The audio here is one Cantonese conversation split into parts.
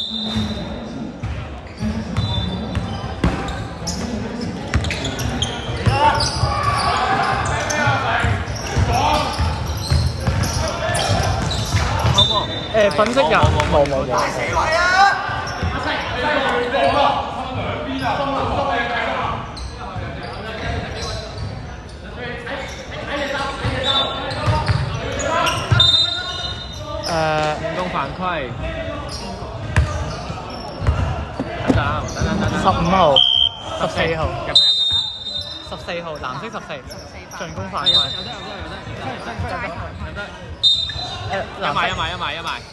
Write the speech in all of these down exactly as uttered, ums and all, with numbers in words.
誒粉色人冇冇冇。誒進攻犯規。等等等等等等。十五號、十四號。入得入得。十四號藍色十四。進攻犯規。有得有得有得有得有得。誒，一埋一埋一埋一埋。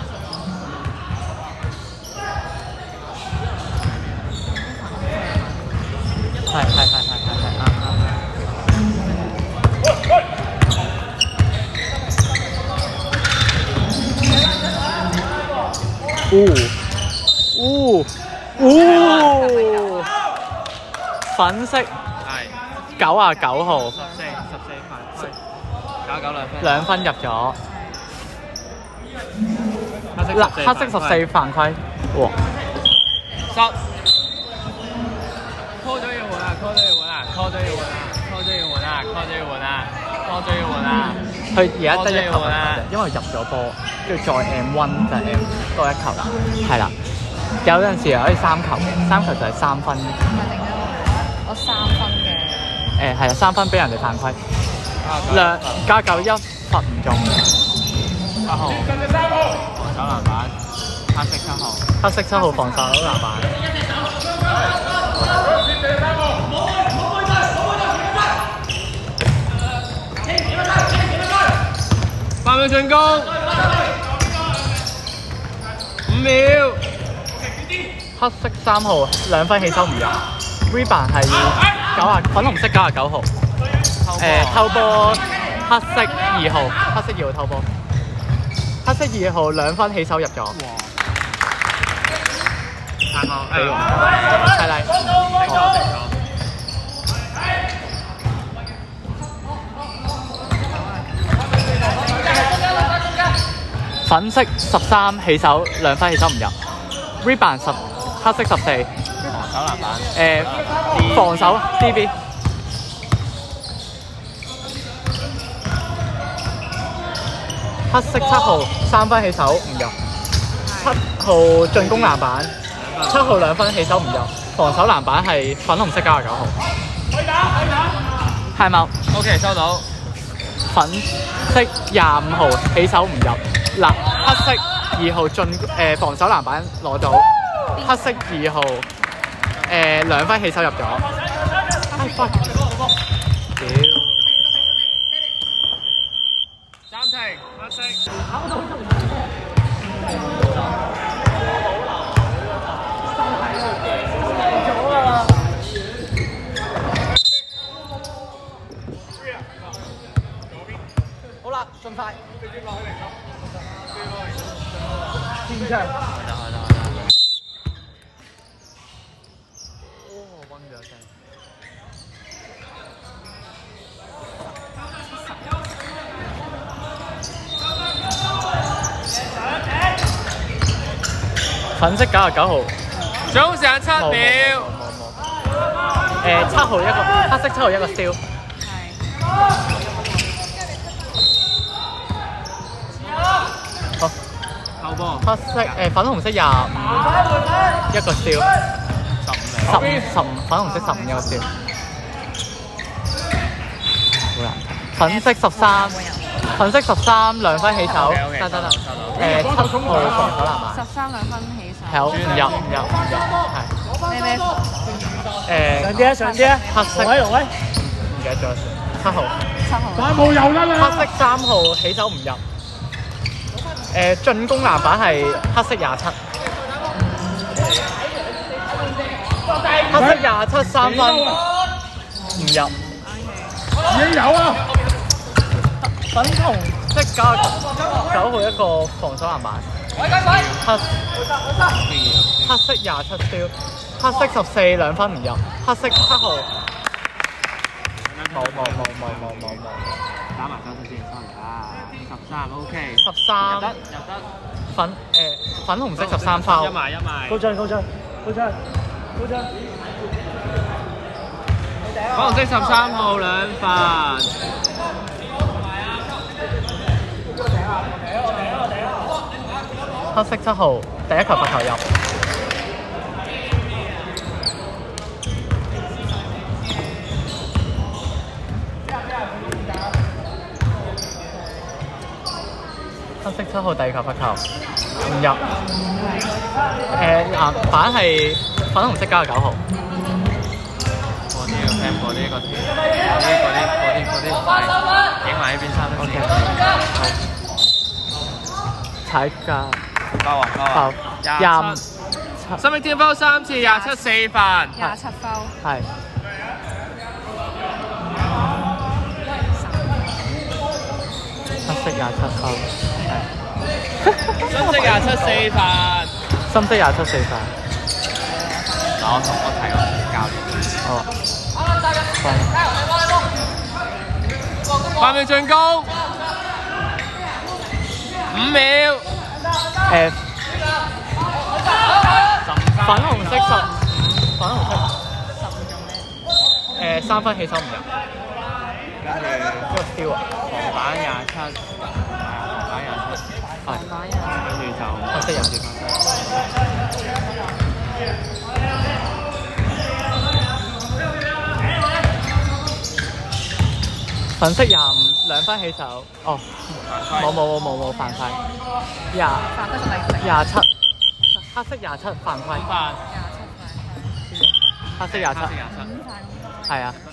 係係係係係係啱啱。哦哦哦！粉色係九啊九號。十四十四犯規。九啊九兩分。兩分入咗。黑黑色十四犯規，哇！十 call 咗要換啊 ，call 咗要換啊 ，call 咗要換啊 ，call 咗要換啊 ，call 咗要換啊 ，call 咗要換啊！佢而家得一球啊，因為入咗波，跟住再 M 一就係 M 多一球啦，係啦。有陣時可以三球嘅，三球就係三分。 我三分嘅。誒係啊，三分俾人哋犯規，兩加九一罰唔中。七號。防守籃板，黑色七號，黑色七號防守籃板。八秒進攻，五秒。黑色三號兩分起手唔入 ，rebound 係九啊粉紅色九啊九號。誒偷波，黑色二號，黑色二號偷波。黑色二號兩分起手入咗。三號，係嚟。頂咗，頂咗。粉色十三起手兩分起手唔入 ，rebound 十黑色十四。防守籃板。誒防守 D B。黑色七號三分起手唔入，七號進攻籃板，七號兩分起手唔入，防守籃板係粉紅色九十九號。可以打，可以打。time out。OK 收到。粉色廿五號起手唔入，嗱黑色二號進誒防守籃板攞到，黑色二號誒兩分起手入咗。哎 fuck！ 屌。暫停。好啦，盡快。天窗。係得係得係得。哦，溫咗聲。粉色九十九號，總時間七秒。冇冇冇。誒七號一個，黑色七號一個燒。係。好。後波。黑色誒粉紅色廿五，一個燒。十五。十五十五粉紅色十五一個燒。好難睇。粉色十三，粉色十三兩分起手，得得得。誒七號防守籃板。十三兩分起手。係好，唔入唔入唔入，係。咩咩？誒上啲啊上啲啊！黑色。喂喂。唔記得咗先。七號。七號。三號又得啦。黑色三號起手唔入。誒進攻籃板係黑色廿七。黑色廿七三分唔入。已經有啊！粉紅色九十九號一個防守籃板，黑黑色廿七燒，黑色十四兩分唔入，黑色七號冇冇冇冇冇冇冇。 打埋手勢先 ，sorry 啊，十三 OK， 十三入得入得， 粉誒粉紅色十三分。 一埋一埋。 高進高進高進高進。 粉紅色十三號兩分。 黑色七號第一球罰球入。黑色七號第二球罰球唔入。誒籃板係粉紅色加九號。 嗰啲要聽嗰啲個條，嗰啲嗰啲嗰啲嗰啲係影埋呢邊三分線。 好。踩架。 包啊包啊。 廿七。生命天分三次，廿七四分。 廿七分。 係。黑色廿七分。 深色廿七四分。 深色廿七四分。 嗱，我同我睇我教練。 哦。 八秒進攻。五秒。 誒。粉紅色十五，粉紅色十五做咩？ 誒三分起手唔入。 跟住呢個 steal 啊。 防板廿七，係啊，防板廿七。 係。 跟住就黑色廿四分。粉色廿五，兩分起手。哦，冇冇冇冇冇犯規。廿犯規係咪？ 廿七，黑色廿七犯規。 犯。 黑色廿七。 黑色廿七。 係啊。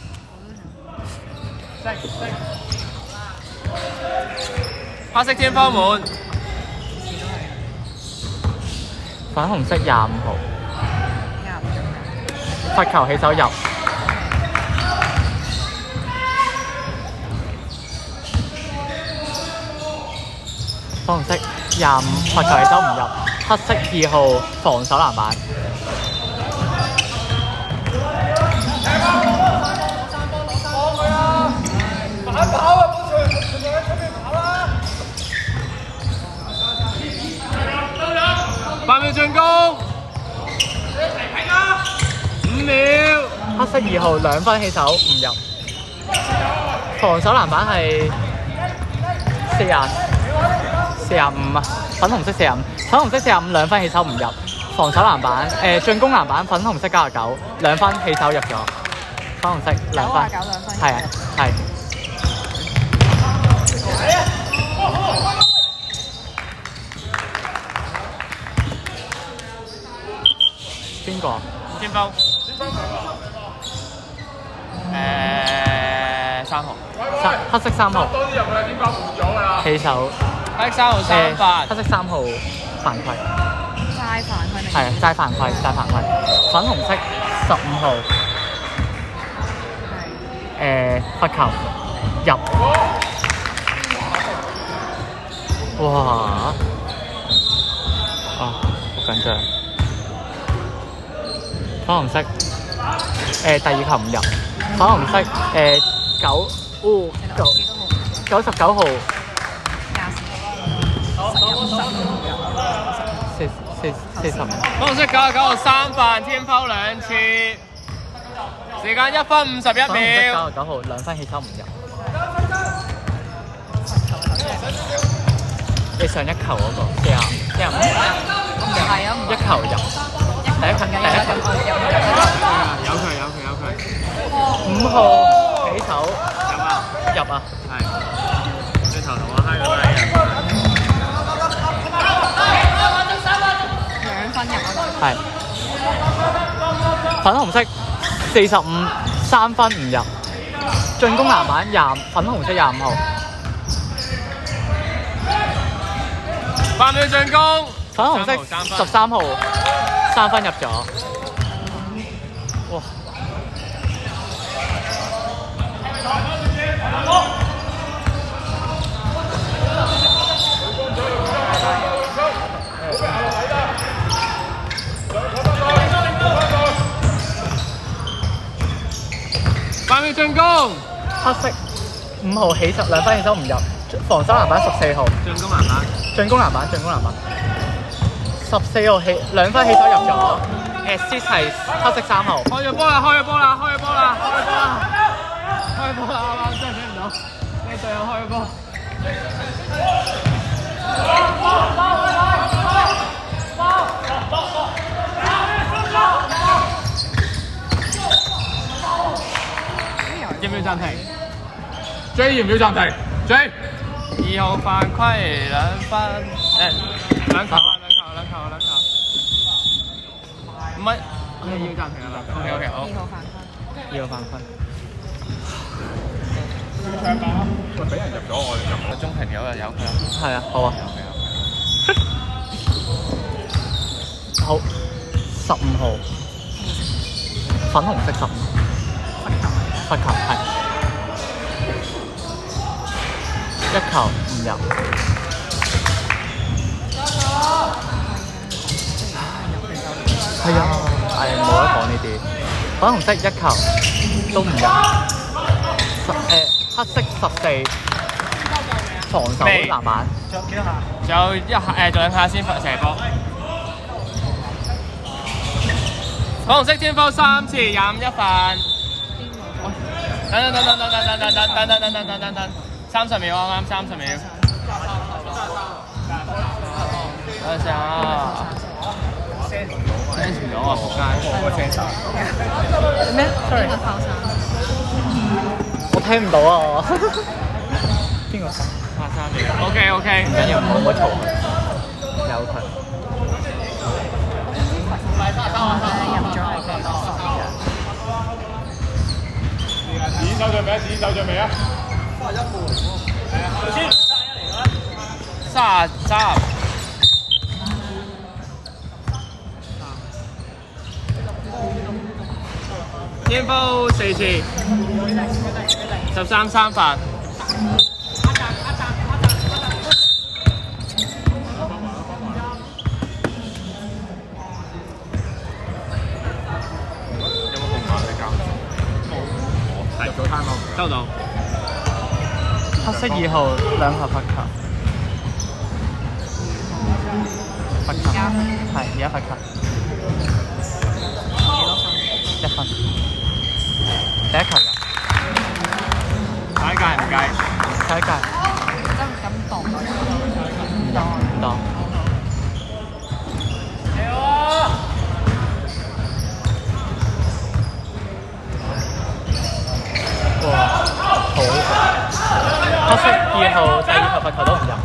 黑色天花滿。 粉紅色廿五號。 廿五。 罰球起手入。粉紅色廿五罰球起手唔入。黑色二號防守籃板。 八秒進攻。五秒。 黑色二號兩分起手唔入。防守籃板係四廿四廿五啊！粉紅色四廿五，粉紅色四廿五兩分起手唔入。防守籃板誒進攻籃板粉紅色加廿九兩分起手入咗。粉紅色兩分。 九兩分。 係啊，係。邊個？ 天分。誒三號。 三黑色三號。起手。 黑色三號三分。 黑色三號犯規。 齋犯規定？ 係啊，齋犯規，齋犯規。粉紅色十五號。誒罰球入。哇！啊，好緊張。粉紅色誒第二球唔入。粉紅色誒九，哦九九十九號。四四四十。 粉紅色九十九號三分，天拋兩次，時間一分五十一秒。 粉紅色九十九號兩分起手唔入。你上一球嗰個四廿四廿五。 係啊， 一球入。第一球第一球。 有佢有佢有佢。 五號起手。 入啊！ 入啊！ 係。你頭同我嗨咗啦！ 兩分入嗰度。 係。粉紅色四十五三分唔入。進攻籃板廿粉紅色廿五號。 八秒進攻。 粉紅色十三號三分入咗。哇！ 八秒進攻。 黑色五號起手兩分起手唔入，防守籃板十四號。 進攻籃板。 進攻籃板，進攻籃板。十四號起兩分起手入咗 ，assist 係黑色三號。 開咗波啦！開咗波啦！開咗波啦！開咗波啦！開波啦！啱啱真係睇唔到，你隊友開咗波。要唔要暫停 ？J 要唔要暫停 ？J 二號犯規兩分，誒兩球啊兩球兩球兩球，唔係你要暫停啊啦。OK OK 好。 二號犯規。 二號犯規。 喂，俾人入咗我哋入個中平有就有佢啦。 係啊，好啊。好，十五號，粉紅色十五。罰球係一球唔入。係啊，係冇得講呢啲。粉紅色一球都唔入。十誒黑色十四，防守籃板。仲有幾多下？ 仲有一下誒，仲兩下先射波。粉紅色天賦三次廿五一分。等等等等等等等等等等等等等等等，三十秒啱啱三十秒。等陣先啊 ，send 唔到啊，仆街！我 send 晒。 咩 ？sorry。我聽唔到啊！邊個？八三秒。OK OK， 唔緊要，唔好唔好嘈佢，由佢。 入咗係幾多？ 剪手掌未啊？剪手掌未啊？三十一半。係啊。先三十一嚟啦。 三十三。天賦四次。十三三分。收到。 黑色二號兩球罰球，罰球係而家罰球，一分。第一球入。 下一屆唔計。 下一屆。 真唔敢當。 唔當唔當。哇！好，黑色二號第二球罰球都唔入。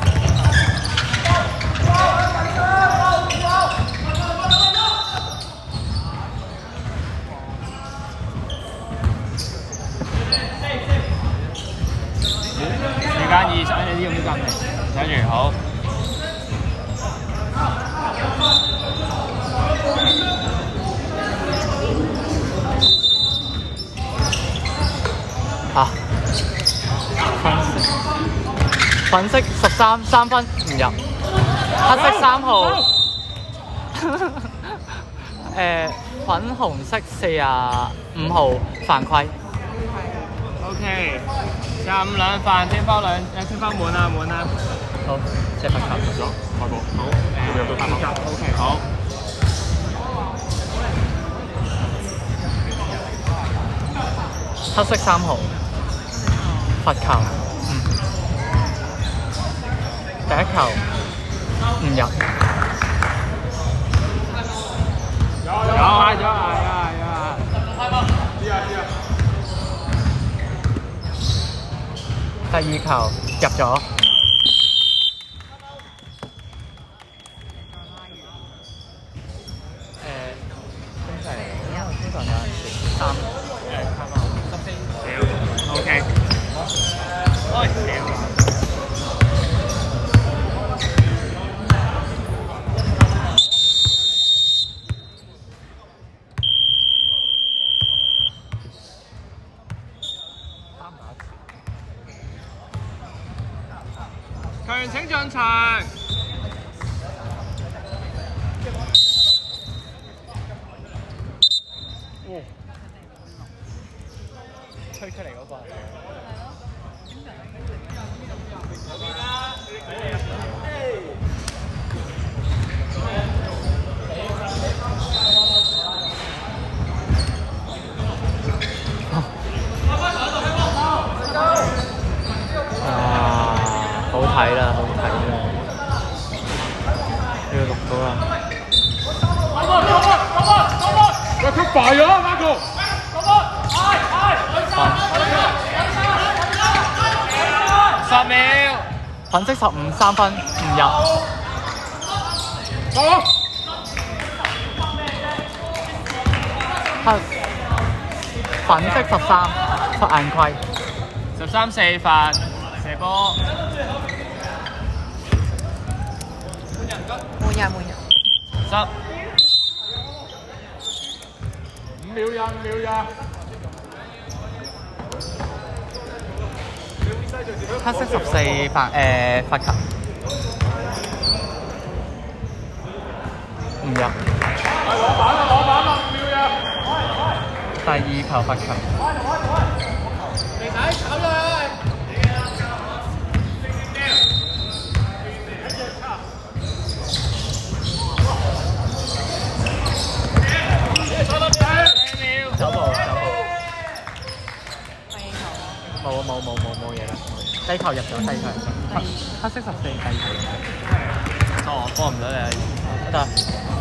時間二十，你要唔要暫停？睇住好。 啊！粉色十三三分唔入，黑色三號，誒粉紅色四十五號犯規。 OK，廿五兩犯，天包兩誒天包滿啦滿啦。 好，即係罰球咗，開波。好，入到八球。 OK， 好。 黑色三號。罰球，嗯，第一球唔入， 有啊有啊有啊有啊，知啊知啊。 第二球入咗，誒，通常通常有陣時三誒三分十四。 OK。哎，屌！強請進場。 推出嚟嗰個。 快咗 Marco。 十秒。 粉色十五三分唔入。 好。 黑粉色十三罰硬規。 十三四罰射波。 換人換人。 十。 五秒呀，五秒呀。 黑色十四罰誒罰球，唔入。 攞板啦，攞板啦，五秒呀。 第二球罰球。 肥仔炒咗佢。 走步走步。冇冇冇冇冇嘢啦，低球入咗，低球入咗。黑黑色十四低球。 哦，幫唔到你。 得。